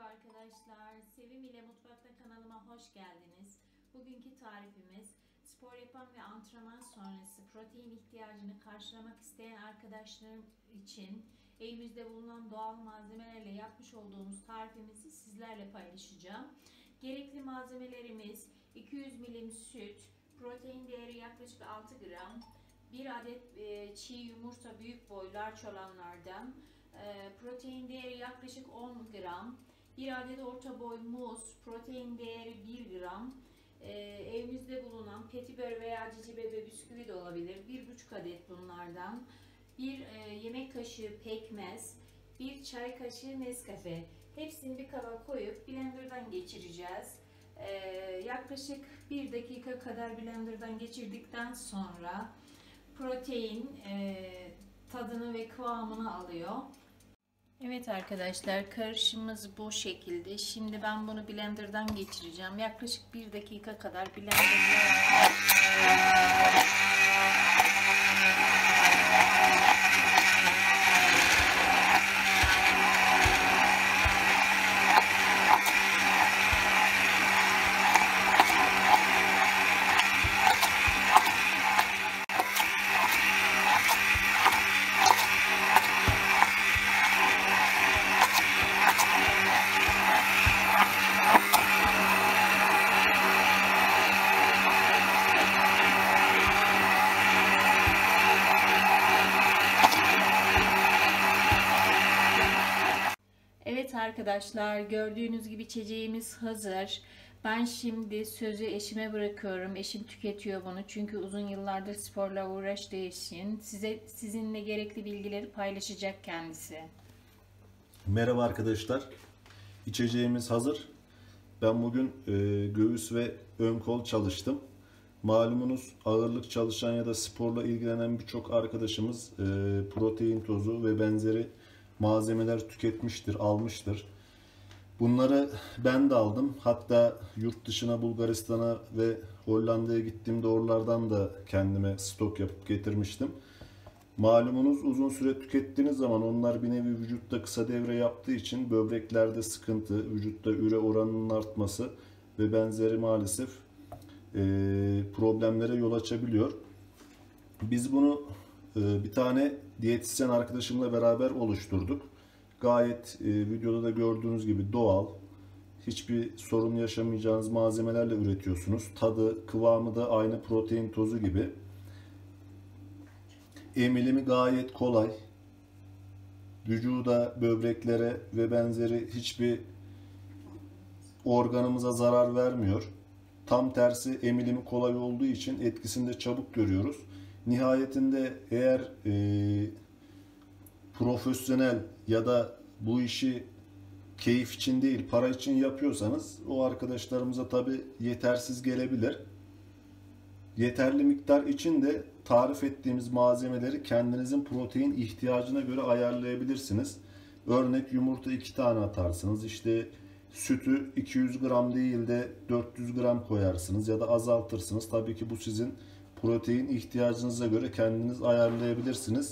arkadaşlar, Sevim ile Mutfakta kanalıma hoş geldiniz. Bugünkü tarifimiz spor yapan ve antrenman sonrası protein ihtiyacını karşılamak isteyen arkadaşlarım için evimizde bulunan doğal malzemelerle yapmış olduğumuz tarifimizi sizlerle paylaşacağım. Gerekli malzemelerimiz 200 milim süt, protein değeri yaklaşık 6 gram, 1 adet çiğ yumurta büyük boy large olanlardan, protein değeri yaklaşık 10 gram, 1 adet orta boy muz, protein değeri 1 gram, evimizde bulunan petibör veya cici bebe bisküvi de olabilir, 1,5 adet bunlardan, 1 yemek kaşığı pekmez, 1 çay kaşığı Nescafe. Hepsini bir kaba koyup blenderdan geçireceğiz. Yaklaşık 1 dakika kadar blenderdan geçirdikten sonra protein tadını ve kıvamını alıyor. Evet arkadaşlar, karışımımız bu şekilde. Şimdi ben bunu blenderdan geçireceğim. Yaklaşık 1 dakika kadar blenderdan. Evet arkadaşlar, gördüğünüz gibi içeceğimiz hazır. Ben şimdi sözü eşime bırakıyorum. Eşim tüketiyor bunu çünkü uzun yıllardır sporla uğraştığı için sizinle gerekli bilgileri paylaşacak kendisi. Merhaba arkadaşlar. İçeceğimiz hazır. Ben bugün göğüs ve ön kol çalıştım. Malumunuz ağırlık çalışan ya da sporla ilgilenen birçok arkadaşımız protein tozu ve benzeri malzemeler tüketmiştir, almıştır. Bunları ben de aldım. Hatta yurt dışına, Bulgaristan'a ve Hollanda'ya gittiğimde oralardan da kendime stok yapıp getirmiştim. Malumunuz uzun süre tükettiğiniz zaman onlar bir nevi vücutta kısa devre yaptığı için böbreklerde sıkıntı, vücutta üre oranının artması ve benzeri maalesef problemlere yol açabiliyor. Biz bunu bir tane diyetisyen arkadaşımla beraber oluşturduk. Gayet videoda da gördüğünüz gibi doğal, hiçbir sorun yaşamayacağınız malzemelerle üretiyorsunuz. Tadı, kıvamı da aynı protein tozu gibi. Emilimi gayet kolay. Vücuda, böbreklere ve benzeri hiçbir organımıza zarar vermiyor. Tam tersi, emilimi kolay olduğu için etkisini de çabuk görüyoruz. Nihayetinde eğer profesyonel ya da bu işi keyif için değil para için yapıyorsanız o arkadaşlarımıza tabi yetersiz gelebilir. Yeterli miktar için de tarif ettiğimiz malzemeleri kendinizin protein ihtiyacına göre ayarlayabilirsiniz. Örnek yumurta 2 tane atarsınız. İşte sütü 200 gram değil de 400 gram koyarsınız ya da azaltırsınız. Tabii ki bu sizin protein ihtiyacınıza göre kendiniz ayarlayabilirsiniz.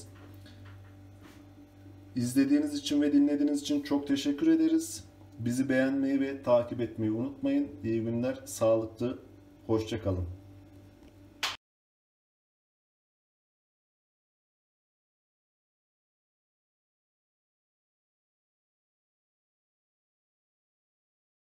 İzlediğiniz için ve dinlediğiniz için çok teşekkür ederiz. Bizi beğenmeyi ve takip etmeyi unutmayın. İyi günler, sağlıklı, hoşça kalın.